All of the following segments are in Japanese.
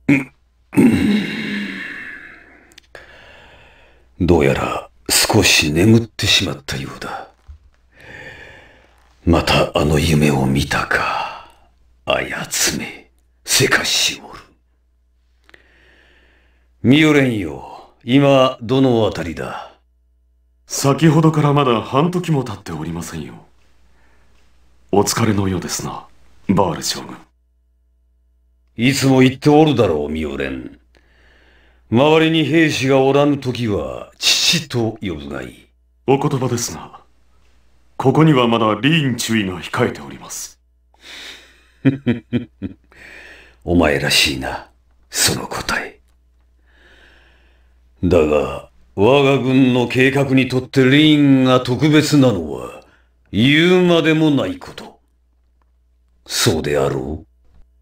どうやら少し眠ってしまったようだ。またあの夢を見たか。あやつめ、せかしおる。ミオレンよ、今どのあたりだ？ 先ほどからまだ半時も経っておりませんよ。お疲れのようですな、バール将軍。 いつも言っておるだろう、ミオレン。周りに兵士がおらぬときは父と呼ぶがいい。 お言葉ですが、ここにはまだリーン注意が控えております。 お前らしいな、その答え。だが、我が軍の計画にとってリーンが特別なのは言うまでもないこと。そうであろう？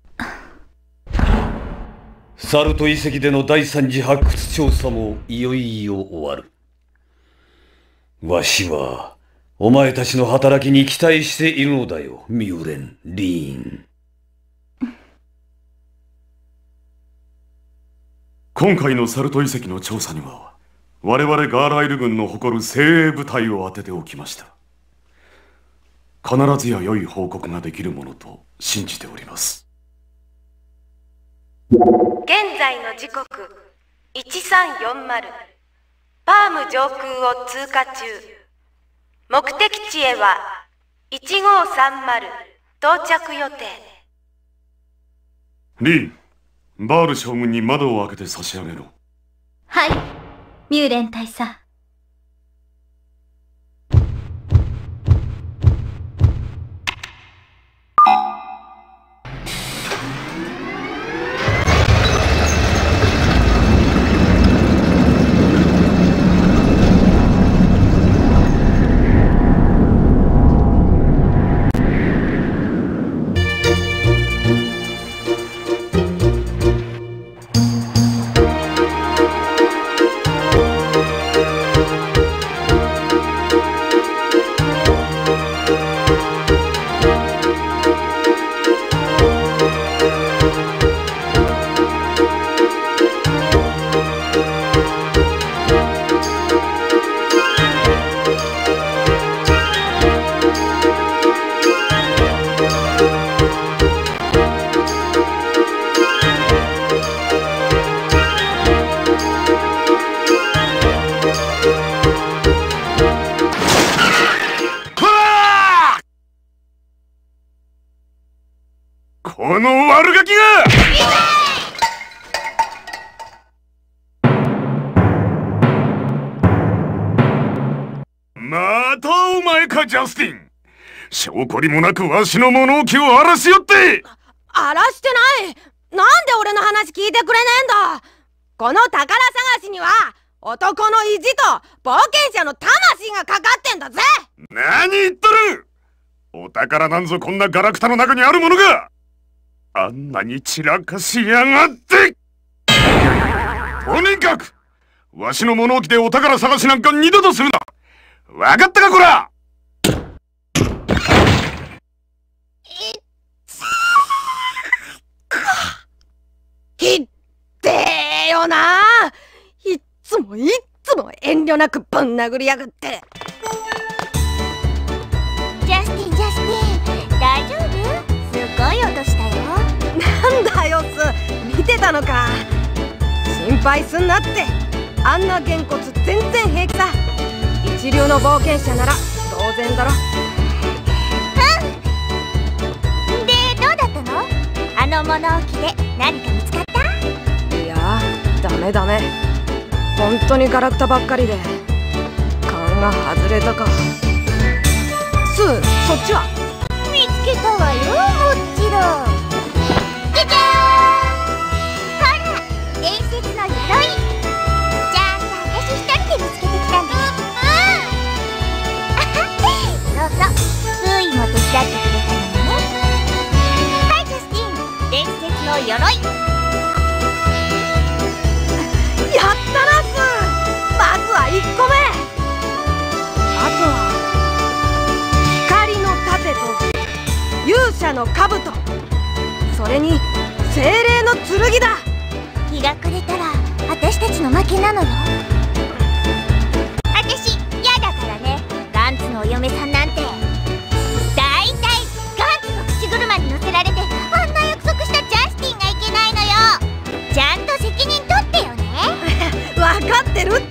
サルト遺跡での第三次発掘調査もいよいよ終わる。わしはお前たちの働きに期待しているのだよ、ミオレン・リーン。 今回のサルト遺跡の調査には、我々ガーライル軍の誇る精鋭部隊を当てておきました。必ずや良い報告ができるものと信じております。 現在の時刻1340、パーム上空を通過中。目的地へは1530、到着予定。 リン、バール将軍に窓を開けて差し上げろ。 はい、ミューレン大佐。 この悪ガキが！またお前か、ジャスティン。証拠りもなくわしの物置を荒らしよって。 荒らしてない。なんで俺の話聞いてくれねえんだ。この宝探しには男の意地と冒険者の魂がかかってんだぜ。 何言っとる。お宝なんぞこんなガラクタの中にあるものが。あんなに散らかしやがって。とにかくわしの物置でお宝探しなんか二度とするな。わかったか、こら。 ひってえよな。いっつも遠慮なくぶん殴りやがって。 ジャスティン、大丈夫？すごい音したよ。 なんだよ、見てたのか。心配すんなって。あんなげんこつ全然平気さ。一流の冒険者なら当然だろ。 うん。で、どうだったの？あの物置で何か見つかった？ いや、ダメ。本当にガラクタばっかりで勘が外れたか。そっちは？ 見つけたわよ、もちろん。じゃじゃーん！ほら、伝説の鎧。ちゃんと私一人で見つけてきたんだよ。そうそう、フーイも手伝ってくれたのね。はい、ジャスティン、伝説の鎧。 やったなス。まずは1個目。あとは光の盾と勇者の兜、それに精霊の剣だ。 日が暮れたら私たちの負けなのよ。私嫌だからね、ガンツのお嫁さんなんて。だいたいガンツの口車に乗せられてあんな約束したジャスティンがいけないのよ。ちゃんと責任取ってよね。 分かってるって。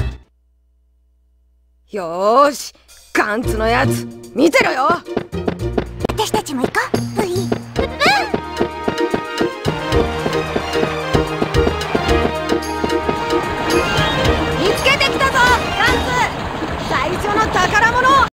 よーし、ガンツのやつ見てろよ。 私たちも行こう。ブイ。 見つけてきたぞガンツ、最初の宝物。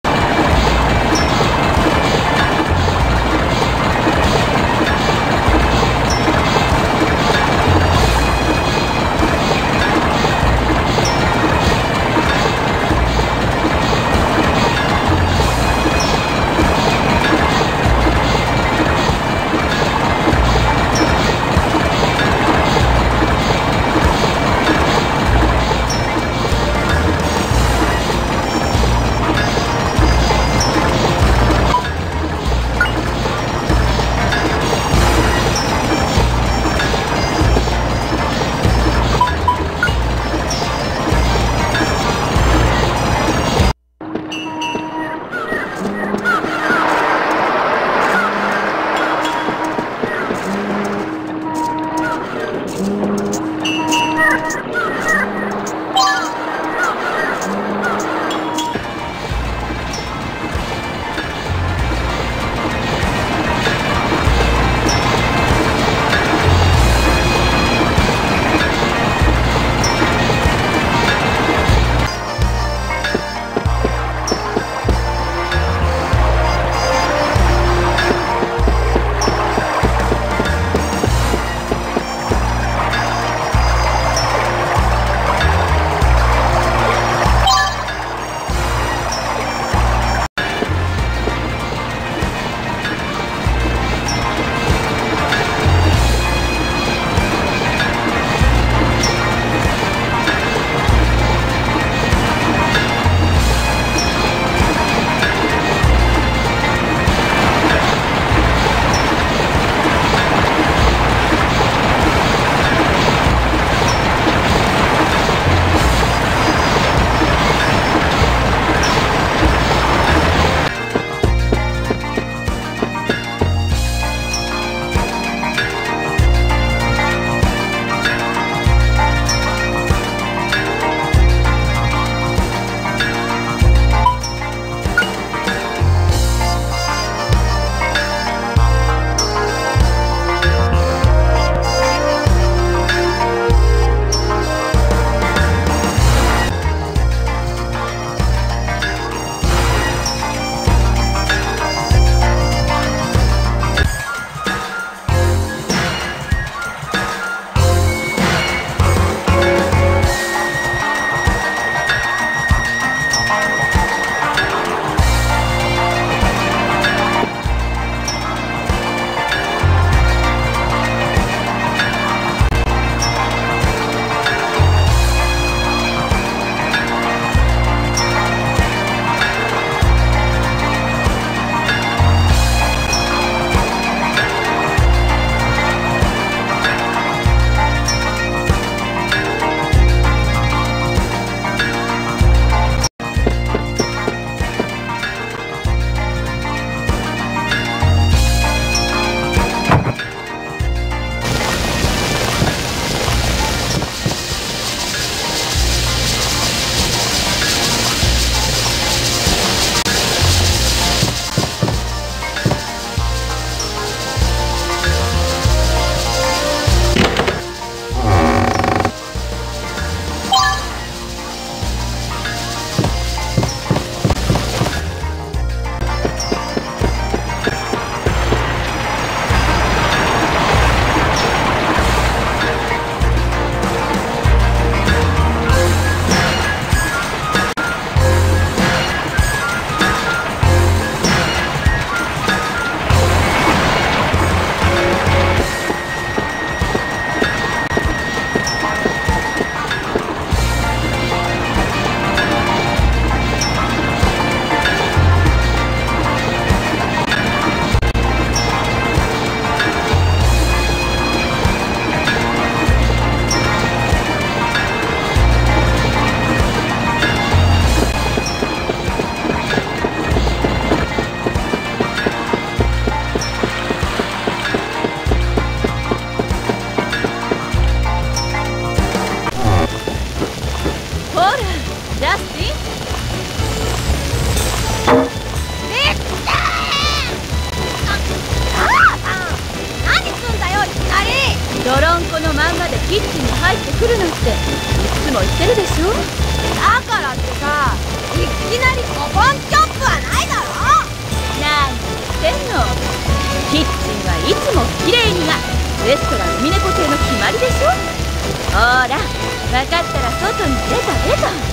レストラン海猫亭の決まりでしょ。ほら分かったら外に出た。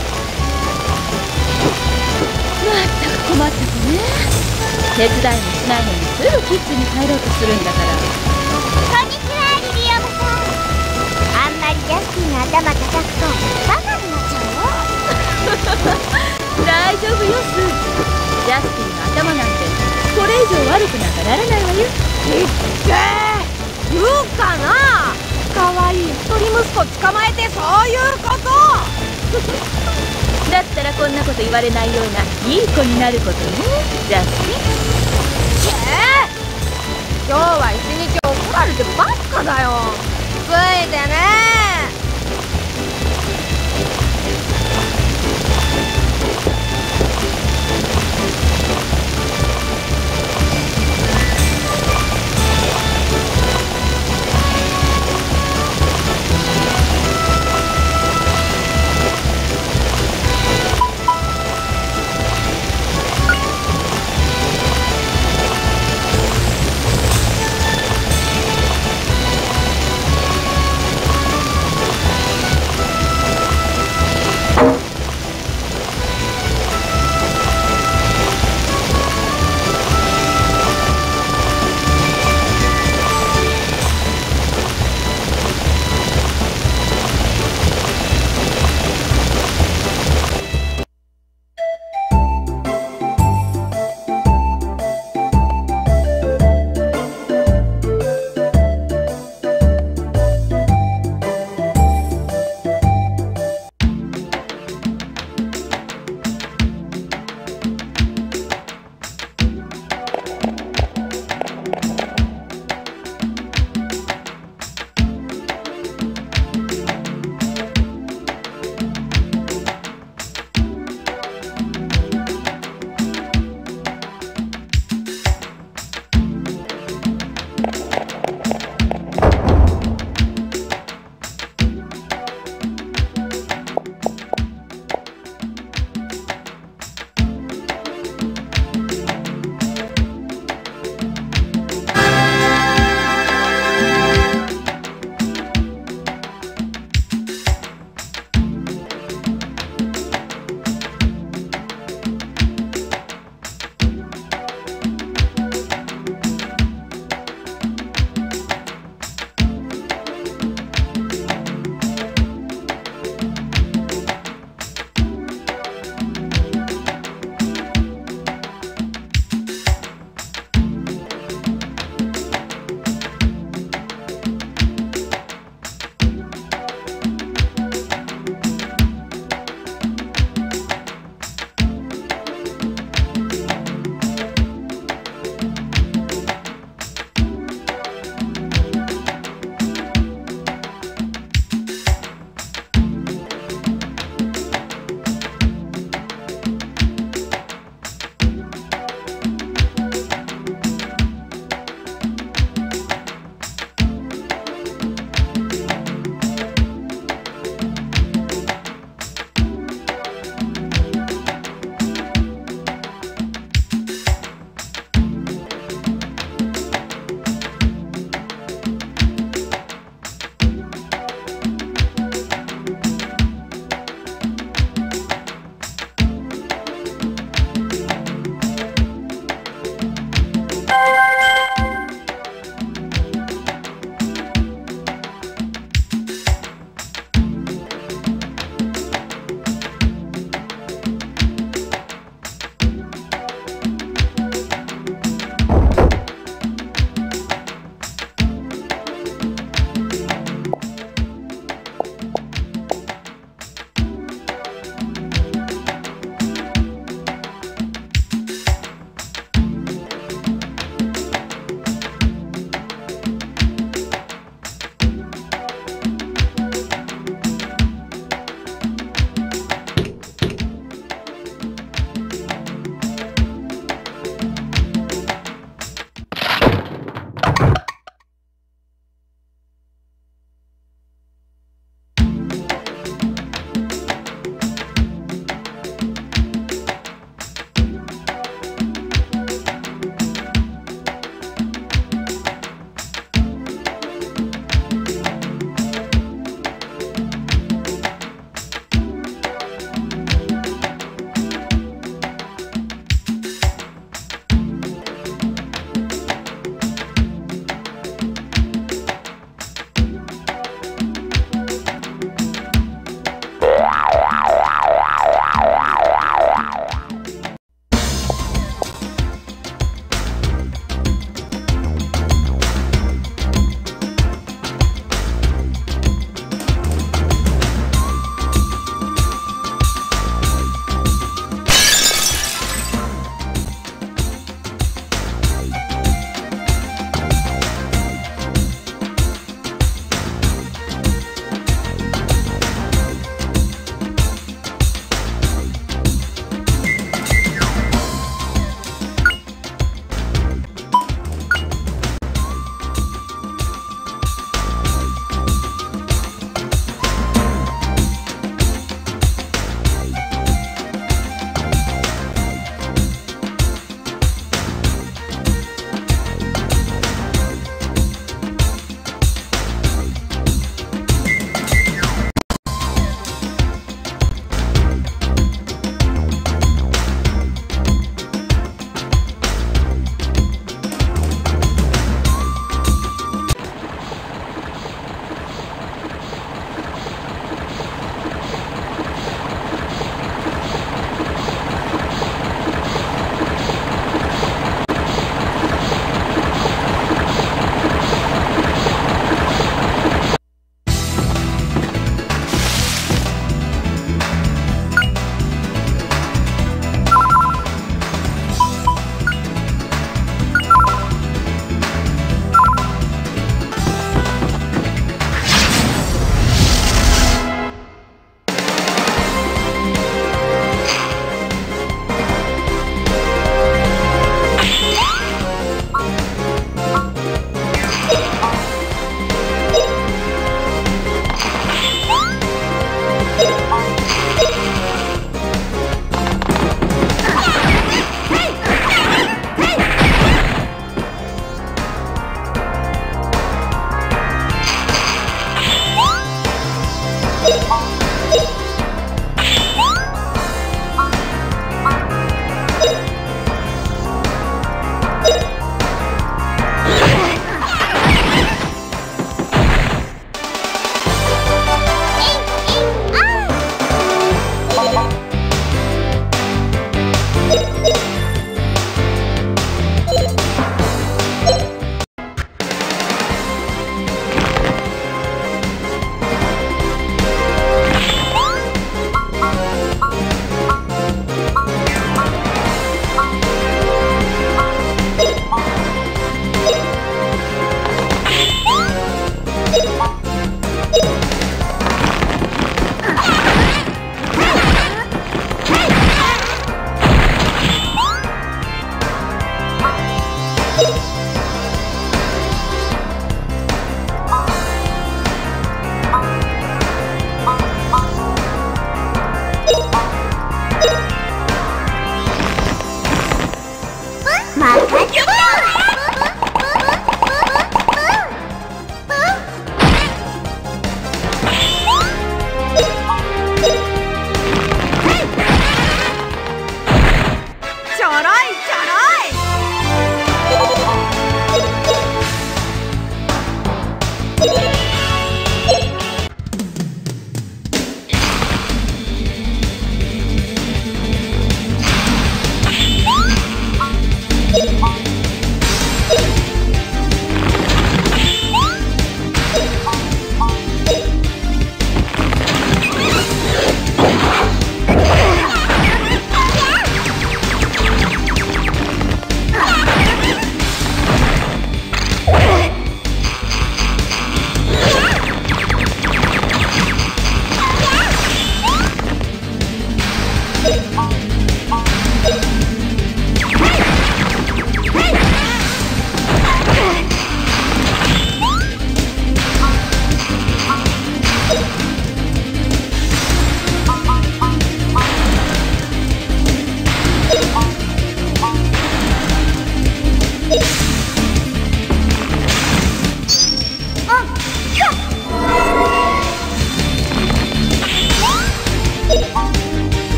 まったく困った子ね。手伝いもしないのにすぐキッチンに入ろうとするんだから。 こんにちは、リリアムさん。あんまりジャスティンの頭叩くとバカになっちゃうよ。 大丈夫よスー。ジャスティンの頭なんてこれ以上悪くなんかならないわよ。言うかな。かわいい一人息子捕まえてそういうこと。だったらこんなこと言われないようないい子になることね、ジャスティン。今日は一日怒られてばっかだよ。ついてね。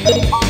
よ。